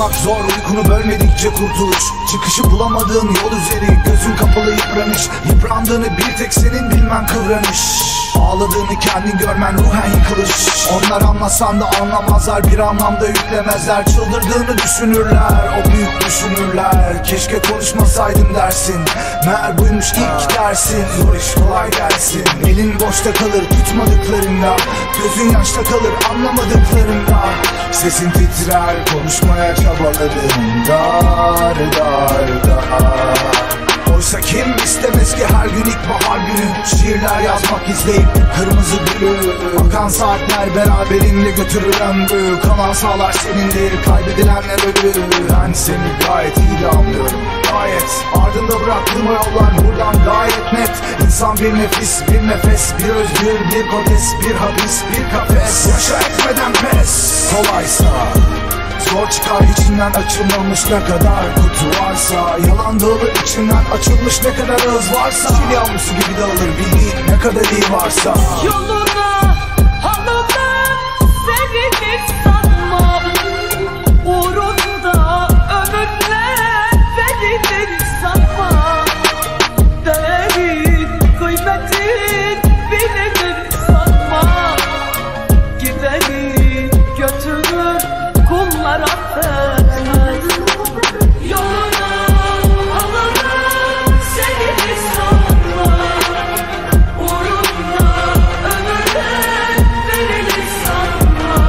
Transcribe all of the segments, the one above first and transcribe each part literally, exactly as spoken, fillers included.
Uyumak zor, uykunu bölmedikçe kurtuluş. Çıkışı bulamadığın yol üzeri, gözün kapalı yıpranış. Yıprandığını bir tek senin bilmen kıvranış. Ağladığını kendin görmen ruhen yıkılış. Onlar anlasan da anlamazlar, bir anlamda yüklemezler. Çıldırdığını düşünürler, o büyük düşünürler. Keşke konuşmasaydım dersin, meğer buymuş ilk dersin. Zor iş kolay gelsin, elin boşta kalır tutmadıklarında. Gözün yaşta kalır anlamadıklarında. Sesin titrer konuşmaya çabaladın. Dar dar dar. Oysa kim istemez ki her gün ilkbahar günü. Şiirler yazmak izleyip kırmızı gülü. Akan saatler beraberinde götürür ömrü. Kalan sağlar senindir, kaybedilenler ölür. Ben seni gayet iyi de anlıyorum, gayet. Ardında bıraktığım yollar buradan gayet net. İnsan bir nefis, bir nefes, bir özgür, bir kodes, bir hapis, bir kafes. Yaşa etmeden pes. Kolaysa zor çıkar içinden açılmamış ne kadar kutu varsa. Yalan dağılır içinden açılmış ne kadar ağız varsa. Çil yavrusu gibi dağılır bildiğin ne kadar iyi varsa. Yoluna alınır sevilir sanma. Uğrunda ömürler verilir sanma. Değerin kıymetin bilinir sanma. Gideni götürür kullar affetmez. Yoluna alınır sevilir sanma. Uğrunda ömürler verilir sanma.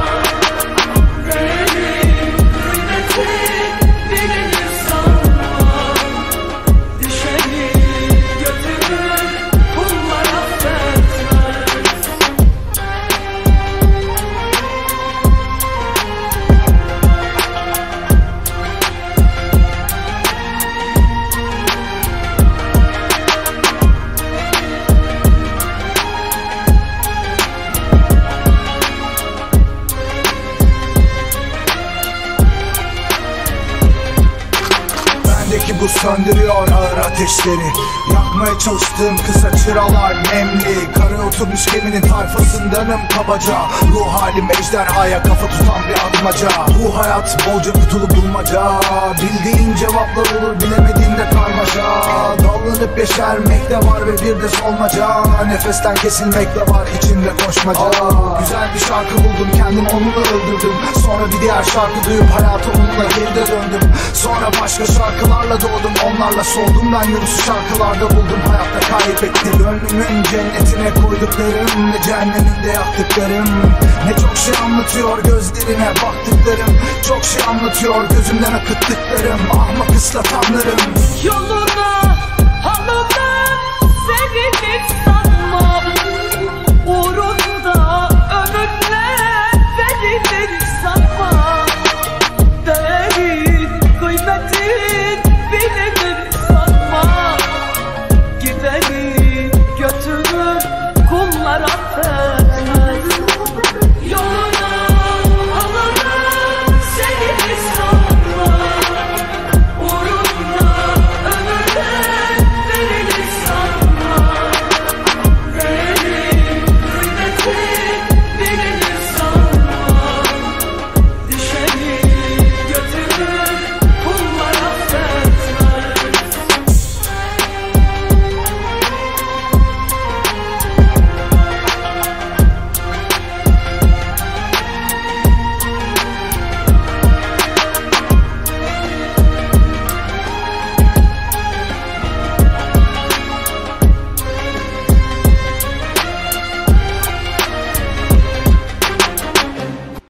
Değerin kıymetin bilinir sanma. Düşeni götürür kullar affetmez. Bendeki bu söndürüyor ağır ateşleri. Yakmaya çalıştığım kısa çıralar nemli. Karaya oturmuş geminin tayfasındanım kabaca. Ruh halim ejderhaya kafa tutan bir atmaca. Bu hayat bolca kutulu bulmaca. Bildiğin cevaplar olur, bilemediğinde karmaşa. Dallanıp yeşermek de var ve bir de solmaca. Nefesten kesilmek de var içinde koşmaca. Aa, güzel bir şarkı buldum, kendim onunla öldürdüm. Sonra bir diğer şarkı duyup hayata onunla geride döndüm. Sonra başka şarkılarla doğdum, onlarla soldum. Ben Yunus'u şarkılarda buldum, hayatta kaybettim. Gönlümün cennetine koyduklarım ve cehenneminde yaktıklarım. Ne çok şey anlatıyor gözlerine baktıklarım. Çok şey anlatıyor gözümden akıttıklarım. Ahmak ıslatanlarım. Yoluna